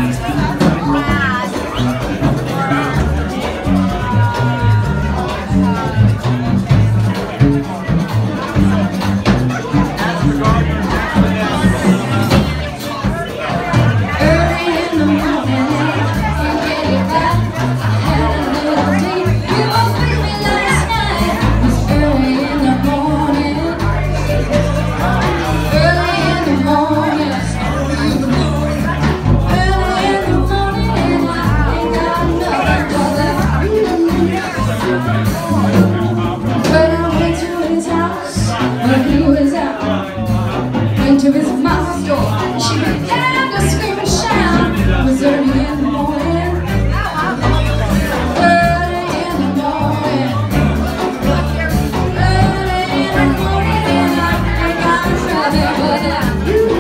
To his mama's door, she began to scream and shout. It was early in the morning, early in the morning, early in the morning, and I ain't got nothing but that.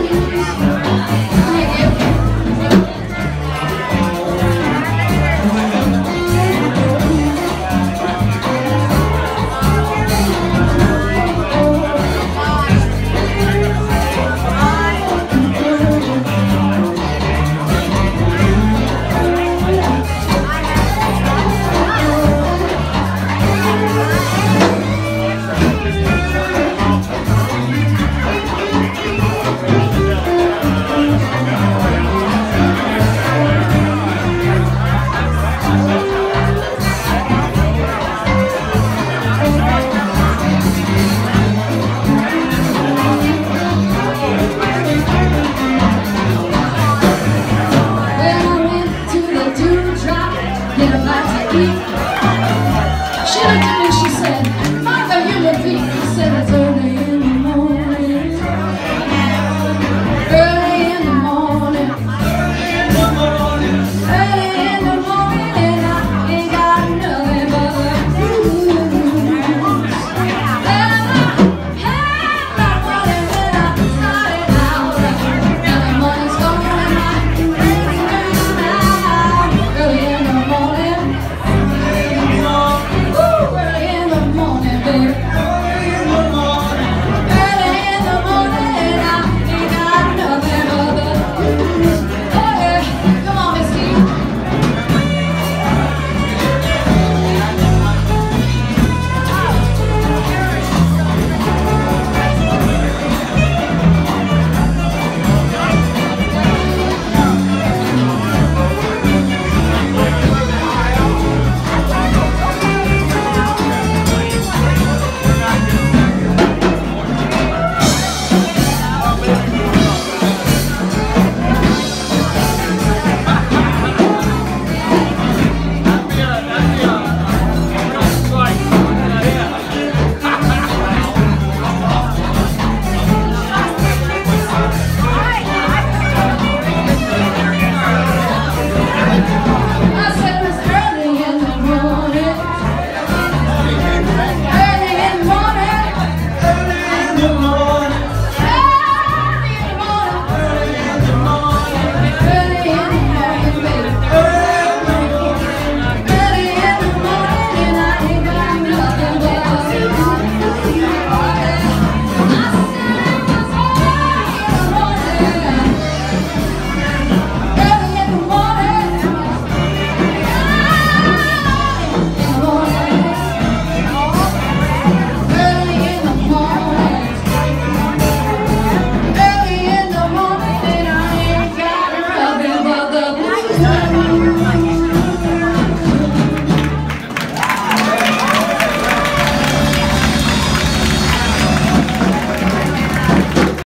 She looked at me and she said, Martha, you look weak. I said, it's early in the morning. Early in the morning. Early in the morning, and I ain't got nothing but the blues. And I had my money when I started out. Now the money's gone and my dreams now. Early in the morning. Early in the morning, baby. Early in the morning. Early in the morning, and I ain't got nothing but the blues. Oh yeah, come on, Miss Steve. Early in the morning, and I ain't got nothing but the blues.